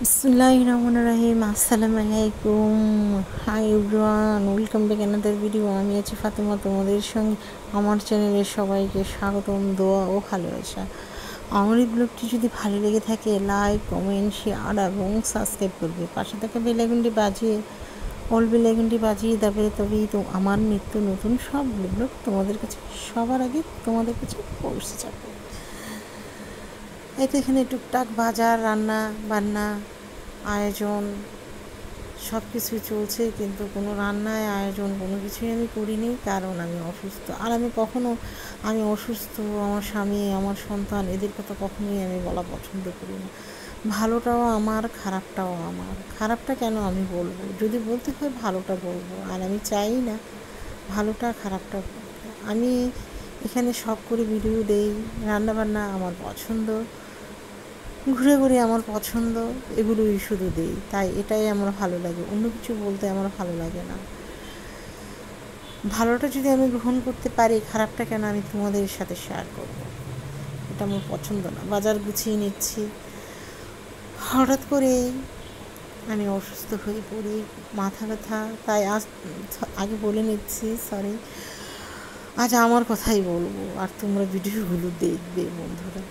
বিসমিল্লাহিররহমানিররহিম। আসসালামু আলাইকুম। Hi everyone, welcome back another video. আমি আছি ফাতেমা, তোমাদের সঙ্গে আমার চ্যানেলে সবাইকে স্বাগতম, দোয়া ও ভালোবাসা। আমার এই ব্লগটি যদি ভালো লেগে থাকে লাইক, কমেন্ট, শেয়ার এবং সাবস্ক্রাইব করবে। পাশে থাকা বেল আইকনটি বাজিয়ে অল বেল আইকনটি বাজিয়ে দেবে, তবেই তো আমার নিত্য নতুন সব ব্লগ তোমাদের কাছে সবার আগে তোমাদের কাছে পৌঁছে যাবে। এই তো এখানে টুকটাক বাজার, রান্না বান্না, আয়োজন সব কিছুই চলছে, কিন্তু কোনো রান্নায় আয়োজন কোনো কিছুই আমি করিনি, কারণ আমি অসুস্থ। আর আমি অসুস্থ, আমার স্বামী, আমার সন্তান, এদের কথা কখনোই আমি বলা পছন্দ করি না। ভালোটাও আমার, খারাপটাও আমার। খারাপটা কেন আমি বলবো? যদি বলতে হয় ভালোটা বলবো, আর আমি চাই না ভালোটা খারাপটা বলতে। আমি এখানে শখ করে ভিডিও দেই, রান্নাবান্না আমার পছন্দ, ঘুরে ঘুরে আমার পছন্দ, এগুলোই শুধু দিই। তাই এটাই আমার ভালো লাগে, অন্য কিছু বলতে আমার ভালো লাগে না। ভালোটা যদি আমি গ্রহণ করতে পারি, খারাপটা কেন আমি তোমাদের সাথে শেয়ার করব? এটা আমার পছন্দ না। বাজার গুছিয়ে নিচ্ছি, হঠাৎ করেই আমি অসুস্থ হয়ে পড়ি, মাথা ব্যথা। তাই আগে বলে নিচ্ছি, সরি, আজ আমার কথাই বলবো, আর তোমরা ভিডিওগুলো দেখবে বন্ধুরা।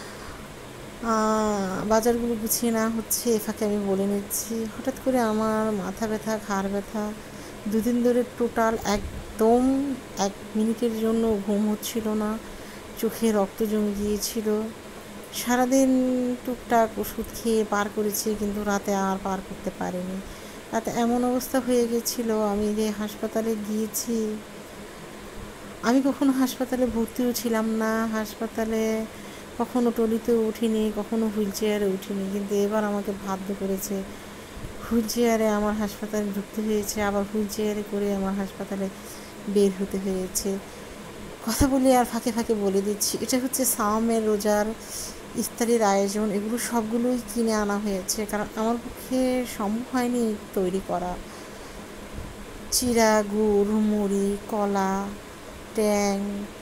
বাজারগুলো গুছিয়ে না হচ্ছে, এ ফাঁকে আমি বলে নিচ্ছি, হঠাৎ করে আমার মাথা ব্যথা, ঘাড় ব্যথা, দুদিন ধরে টোটাল একদম 1 মিনিটের জন্য ঘুম হচ্ছিল না, চোখে রক্ত জমে গিয়েছিল। সারাদিন টুকটাক ওষুধ খেয়ে পার করেছি, কিন্তু রাতে আর পার করতে পারিনি। রাতে এমন অবস্থা হয়ে গেছিলো, আমি যে হাসপাতালে গিয়েছি, আমি কখনো হাসপাতালে ভর্তিও ছিলাম না, হাসপাতালে কখনো ট্রলিতেও উঠিনি, কখনো হুইল চেয়ারে উঠিনি, কিন্তু এবার আমাকে বাধ্য করেছে হুইল চেয়ারে আমার হাসপাতালে ঢুকতে হয়েছে, আবার হুইল চেয়ারে করে আমার হাসপাতালে বের হতে হয়েছে। কথা বলি আর ফাঁকে ফাঁকে বলে দিচ্ছি, এটা হচ্ছে সাওমের রোজার ইফতারির আয়োজন। এগুলো সবগুলোই কিনে আনা হয়েছে, কারণ আমার পক্ষে সম্ভব হয়নি তৈরি করা। চিড়া, গুড়, মুড়ি, কলা, ট্যাং,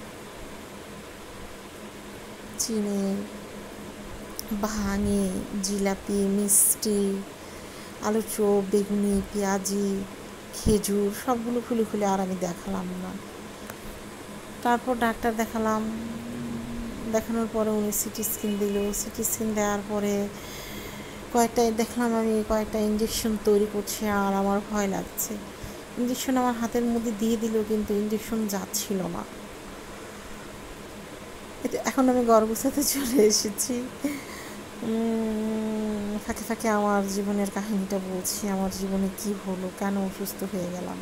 চিনি, ভাঙি, জিলাপি, মিষ্টি, আলু চপ, বেগুনি, পেঁয়াজি, খেজুর সবগুলো খুলে খুলে আর আমি দেখালাম না। তারপর ডাক্তার দেখালাম, দেখানোর পরে উনি সিটি স্ক্যান দিল। সিটি স্ক্যান দেওয়ার পরে কয়েকটা ইঞ্জেকশন তৈরি করছে, আর আমার ভয় লাগছে। ইঞ্জেকশন আমার হাতের মধ্যে দিয়ে দিল, কিন্তু ইঞ্জেকশন যাচ্ছিল না। এখন আমি গর্ভসাথে চলে এসেছি। ফাঁকে ফাঁকে আমার জীবনের কাহিনীটা বলছি, আমার জীবনে কি হলো, কেন অসুস্থ হয়ে গেলাম।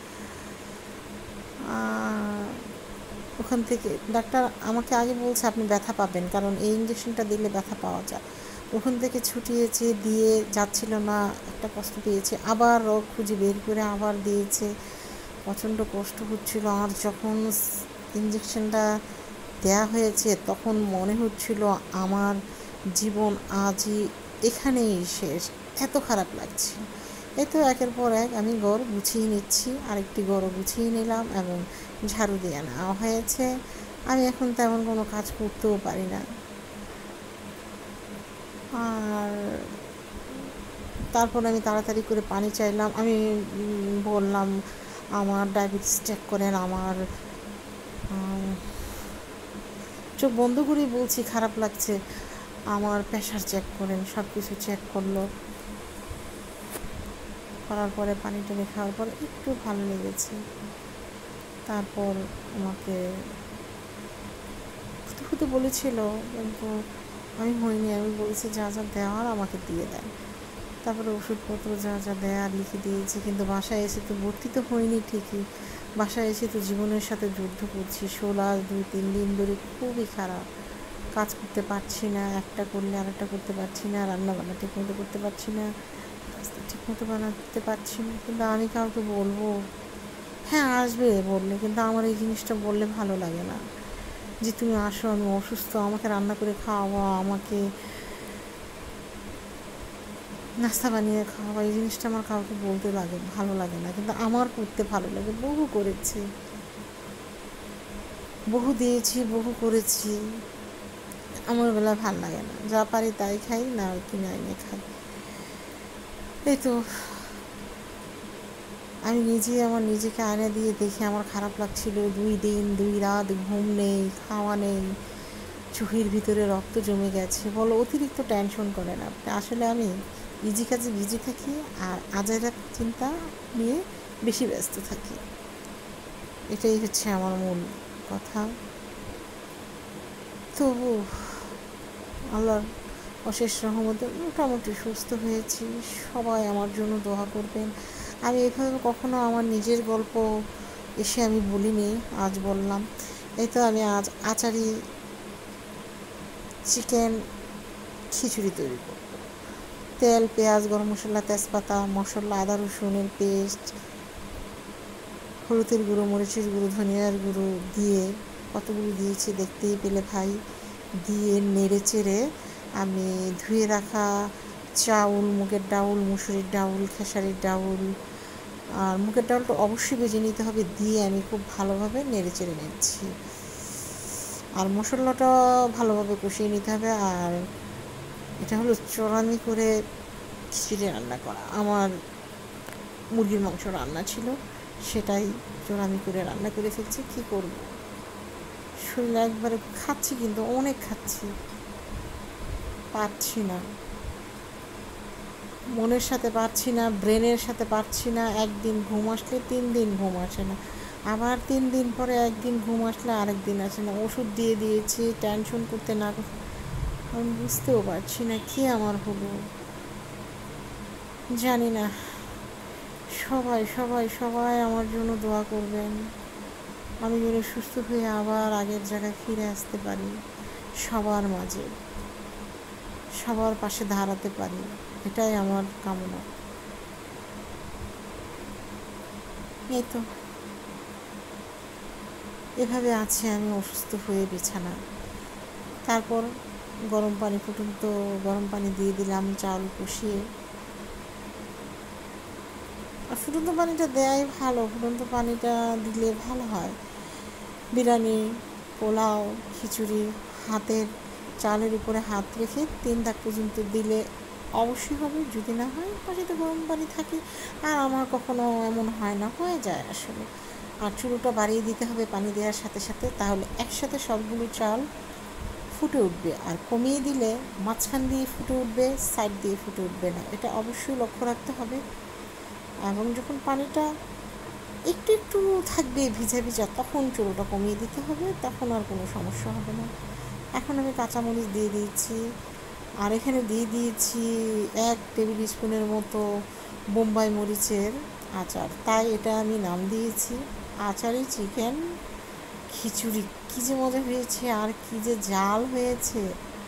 ওখান থেকে ডাক্তার আমাকে আগে বলছে আপনি ব্যথা পাবেন, কারণ এই ইঞ্জেকশনটা দিলে ব্যথা পাওয়া যায়। ওখান থেকে ছুটিয়েছে, দিয়ে যাচ্ছিল না, একটা কষ্ট পেয়েছে, আবার রোগ খুঁজে বের করে আবার দিয়েছে, প্রচণ্ড কষ্ট হচ্ছিল। আর যখন ইঞ্জেকশনটা দেয়া হয়েছে, তখন মনে হচ্ছিল আমার জীবন আজই এখানেই শেষ, এত খারাপ লাগছে। এই তো একের পর এক আমি ঘর গুছিয়ে নিচ্ছি, আরেকটি ঘরও গুছিয়ে নিলাম এবং ঝাড়ু দিয়ে নেওয়া হয়েছে। আমি এখন তেমন কোনো কাজ করতেও পারি না। আর তারপর আমি তাড়াতাড়ি করে পানি চাইলাম, আমি বললাম আমার ডায়াবেটিস চেক করেন, আমার চোখ বন্ধ করেই বলছি, খারাপ লাগছে, আমার প্রেশার চেক করেন। সব কিছু চেক করলো, করার পরে পানি টানি খাওয়ার পর একটু ভালো লেগেছে। তারপর আমাকে ফুটে ফুটে বলেছিল, কিন্তু আমি হইনি। আমি বলেছি যা যা দেওয়ার আমাকে দিয়ে দেন। তারপরে ওষুধপত্র যা যা দেওয়ার লিখে দিয়েছি, কিন্তু বাসায় এসে তো ভর্তি তো হইনি ঠিকই, বাসায় এসে তো জীবনের সাথে যুদ্ধ করছি। 2-3 দিন ধরে খুবই খারাপ, কাজ করতে পারছি না, একটা করলে আরেকটা করতে পারছি না, রান্নাবান্না ঠিকমতো করতে পারছি না, কাজটা ঠিকমতো বানাতে পারছি না। কিন্তু আমি কাউকে বলবো, হ্যাঁ আসবে বললে, কিন্তু আমার এই জিনিসটা বললে ভালো লাগে না, যে তুমি আসো, আমি অসুস্থ, আমাকে রান্না করে খাওয়াবো, আমাকে নাস্তা বানিয়ে খাওয়াবো। এই জিনিসটা আমার কাউকে বলতে ভালো লাগে না, কিন্তু আমার করতে ভালো লাগে। বহু করেছি, বহু দিয়েছি, বহু করেছি, আমার বেলা ভাল লাগে না। যা পারি তাই খাই, না কিনে এনে খাই। এই তো আমি নিজেই আমার নিজেকে আয়না দিয়ে দেখে আমার খারাপ লাগছিল। 2 দিন 2 রাত ঘুম নেই, খাওয়া নেই, চোখের ভিতরে রক্ত জমে গেছে। বলো অতিরিক্ত টেনশন করেন আপনি? আসলে আমি ইজি কাজে বিজি থাকি আর আজাইরা চিন্তা নিয়ে বেশি ব্যস্ত থাকি। এটাই হচ্ছে আমার মূল কথা। তবু আল্লাহর অশেষ রহমতে মোটামুটি সুস্থ হয়েছি। সবাই আমার জন্য দোয়া করবেন। আমি এভাবে কখনো আমার নিজের গল্প এসে আমি বলিনি, আজ বললাম। এই তো আমি আজ আচারি চিকেন খিচুড়ি তৈরি করব। তেল, পেঁয়াজ, গরম মশলা, তেজপাতা, মশলা, আদা রসুনের পেস্ট, হলুদের গুঁড়ো, মরিচের গুঁড়ো, ধনিয়ার গুঁড়ো দিয়ে, কতগুলো দিয়েছি দেখতেই পেলে ভাই, দিয়ে নেড়ে চেড়ে আমি ধুয়ে রাখা চাউল, মুগের ডাউল, মুসুরির ডাউল, খেসারির ডাউল, আর মুগের ডাউলটা অবশ্যই ভেজে নিতে হবে, দিয়ে আমি খুব ভালোভাবে নেড়ে চেড়ে নিচ্ছি। আর মশলাটা ভালোভাবে কষিয়ে নিতে হবে। আর এটা হলো চড়ানি করে খিচুড়ি রান্না করা। আমার মুরগির মাংস রান্না ছিল, সেটাই চড়ানি করে রান্না করে ফেলছি। কী করব, শরীরে একবারে খাচ্ছি, কিন্তু অনেক খাচ্ছি, পারছি না, মনের সাথে পারছি না, ব্রেনের সাথে পারছি না। একদিন ঘুম আসলে 3 দিন ঘুম আসে না, আবার 3 দিন পরে একদিন ঘুম আসলে আরেক দিন আসে না। ওষুধ দিয়ে দিয়েছি টেনশন করতে, না আমি বুঝতেও পারছি না কি আমার হলো, জানি না। সবাই সবাই সবাই আমার জন্য দোয়া করবেন, আমি যেন সুস্থ হয়ে আবার আগের জায়গায় ফিরে আসতে পারি, সবার মাঝে সবার পাশে দাঁড়াতে পারি, এটাই আমার কামনা। এই তো এভাবে আছে আমি অসুস্থ হয়ে বিছানা। তারপর গরম পানি, ফুটন্ত গরম পানি দিয়ে দিলাম চাল কষিয়ে। আর ফুটন্ত পানিটা দেওয়াই ভালো, ফুটন্ত পানিটা দিলে ভালো হয়। বিরিয়ানি, পোলাও, খিচুড়ি হাতের চালের উপরে হাত রেখে 3 দাগ পর্যন্ত দিলে অবশ্যই হবে। যদি না হয় পাশে গরম পানি থাকে। আর আমার কখনো এমন হয় না, হয়ে যায় আসলে। আর চুলোটা বাড়িয়ে দিতে হবে পানি দেওয়ার সাথে সাথে, তাহলে একসাথে সবগুলো চাল ফুটে উঠবে। আর কমিয়ে দিলে মাঝখান দিয়ে ফুটে উঠবে, সাইড দিয়ে ফুটে উঠবে না, এটা অবশ্যই লক্ষ্য রাখতে হবে। এবং যখন পানিটা একটু একটু থাকবে ভিজা ভিজা, তখন চুলোটা কমিয়ে দিতে হবে, তখন আর কোনো সমস্যা হবে না। এখন আমি কাঁচামরিচ দিয়ে দিয়েছি, আর এখানে দিয়ে দিয়েছি 1 টেবিল স্পুনের মতো বোম্বাই মরিচের আচার। তাই এটা আমি নাম দিয়েছি আচারি চিকেন খিচুড়ি। কী যে মজা হয়েছে, আর কী যে জাল হয়েছে,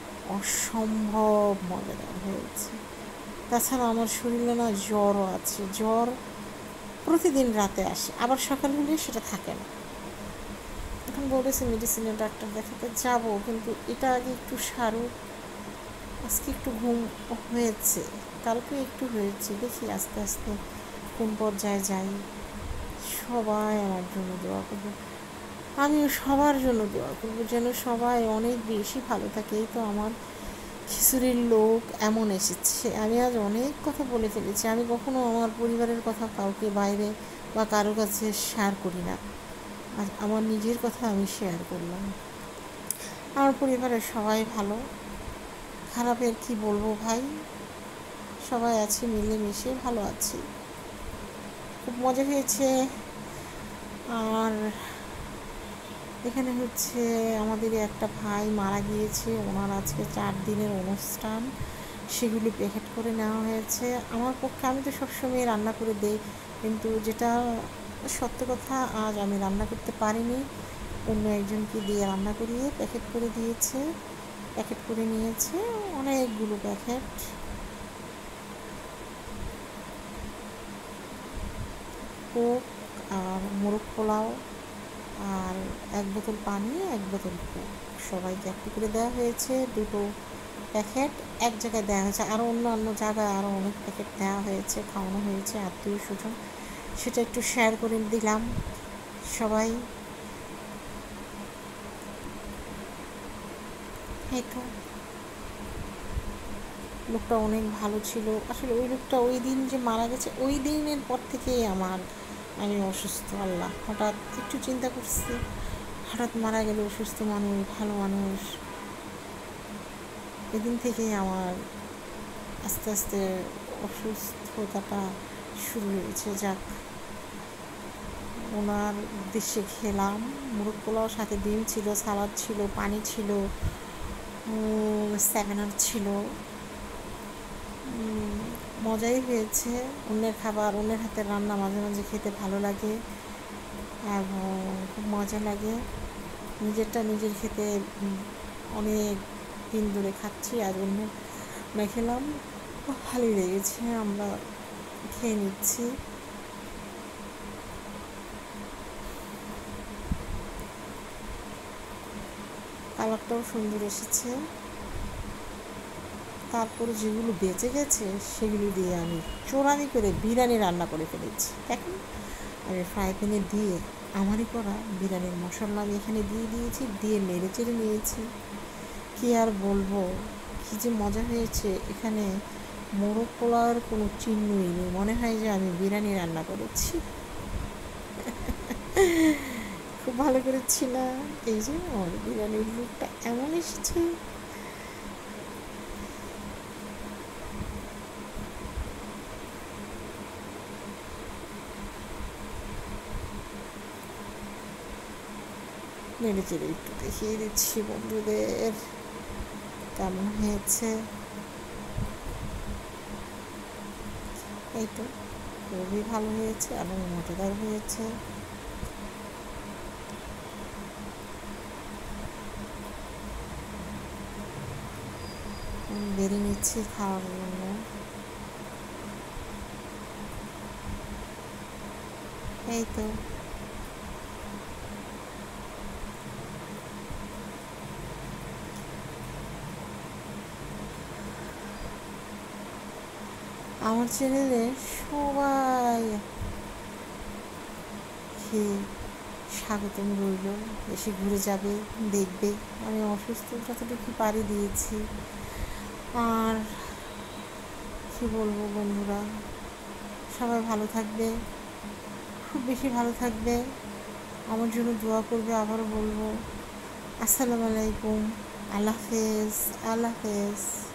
অসম্ভব মজাদার হয়েছে। তাছাড়া আমার শরীরে না জ্বরও আছে, জ্বর প্রতিদিন রাতে আসে, আবার সকাল হলে সেটা থাকে না। এখন বলেছে মেডিসিনের ডাক্তার দেখাতে যাব, কিন্তু এটা আগে একটু সারুক। আজকে একটু ঘুম হয়েছে, কালকে একটু হয়েছে, দেখি আস্তে আস্তে কোন পর্যায়ে যাই। সবাই আমার জন্য দোয়া করবে, আমিও সবার জন্য দোয়া করবো যেন সবাই অনেক বেশি ভালো থাকে। এই তো আমার খিচুড়ির লোক এমন এসেছে। আমি আজ অনেক কথা বলে ফেলেছি। আমি কখনো আমার পরিবারের কথা কাউকে বাইরে বা কারো কাছে শেয়ার করি না, আর আমার নিজের কথা আমি শেয়ার করলাম। আমার পরিবারের সবাই ভালো, খারাপের কি বলবো ভাই, সবাই আছি মিলেমিশে ভালো আছি, খুব মজা হয়েছে। আর এখানে হচ্ছে আমাদের একটা ভাই মারা গিয়েছে, ওনার আজকে 4 দিনের অনুষ্ঠান, সেগুলি প্যাকেট করে নেওয়া হয়েছে। আমার পক্ষে, আমি তো সবসময় রান্না করে দিই, কিন্তু যেটা সত্য কথা, আজ আমি রান্না করতে পারিনি, অন্য একজনকে দিয়ে রান্না করিয়ে প্যাকেট করে দিয়েছে, প্যাকেট করে নিয়েছে অনেকগুলো প্যাকেট। কোক আর মোরগ পোলাও আর 1 বোতল পানি, 1 বোতল কোক, সবাইকে একটু করে দেওয়া হয়েছে। 2টো প্যাকেট এক জায়গায় দেওয়া হয়েছে, আরও অন্য জায়গায় আরও অনেক প্যাকেট দেওয়া হয়েছে, খাওয়ানো হয়েছে আত্মীয় স্বজন, সেটা একটু শেয়ার করে দিলাম সবাই। এই তো লোকটা অনেক ভালো ছিল। আসলে ওই লোকটা ওই দিন যে মারা গেছে, ওই দিনের পর থেকেই আমি অসুস্থ। আল্লাহ, হঠাৎ একটু চিন্তা করছি, হঠাৎ মারা গেল অসুস্থ মানুষ, ভালো মানুষ। এদিন থেকেই আমার আস্তে আস্তে অসুস্থতাটা শুরু হয়েছে। যাক, ওনার উদ্দেশ্যে খেলাম মুরগ পোলাও, সাথে ডিম ছিল, সালাদ ছিল, পানি ছিল, 7 আপ ছিল। মজাই হয়েছে। অন্যের খাবার, অন্যের হাতের রান্না মাঝে মাঝে খেতে ভালো লাগে এবং খুব মজা লাগে। নিজেরটা নিজের খেতে অনেক দিন ধরে খাচ্ছি, আর অন্য খেলাম, ভালোই লেগেছে। আমরা খেয়ে নিচ্ছি। কালারটাও সুন্দর এসেছে। তারপরে যেগুলো বেঁচে গেছে সেগুলো দিয়ে আমি চোরামি করে বিরিয়ানি রান্না করে ফেলেছি। এখন আমি ফ্রাই প্যানে দিয়ে আমারই করা বিরিয়ানির মশলা আমি এখানে দিয়ে দিয়েছি, দিয়ে নেড়ে চেড়ে নিয়েছি। কী আর বলবো, কী যে মজা হয়েছে। এখানে মোরগ পোলাওয়ের কোনো চিহ্নই নেই, মনে হয় যে আমি বিরিয়ানি রান্না করেছি। খুব ভালো করেছি না? এই যে আমার বিরিয়ানির লুকটা এমন এসেছে। নেড়ে চেড়ে একটু দেখিয়ে দিচ্ছি বন্ধুদের কেমন হয়েছে। এই তো, খুবই ভালো হয়েছে এবং মজাদার হয়েছে। বেড়ে নিচ্ছি খাওয়ার জন্য। এই তো, আমার চ্যানেলে সবাই খেয়ে স্বাগতম রইল, এসে ঘুরে যাবে, দেখবে। আমি অসুস্থ যতটুকু পারি দিয়েছি। আর কি বলবো বন্ধুরা, সবাই ভালো থাকবে, খুব বেশি ভালো থাকবে, আমার জন্য দোয়া করবে। আবারও বলবো, আসসালামু আলাইকুম, আল্লাহ হাফেজ, আল্লাহ হাফেজ।